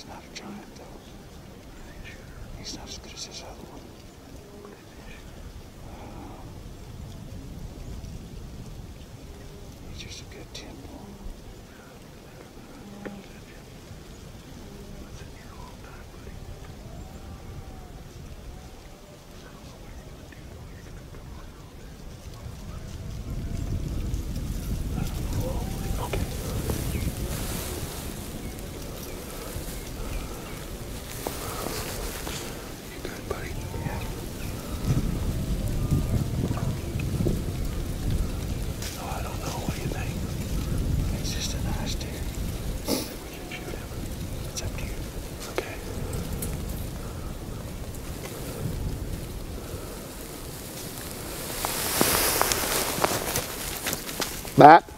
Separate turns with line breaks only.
He's not a giant, though. He's not as good as this other one. He's just a good temple.
Back.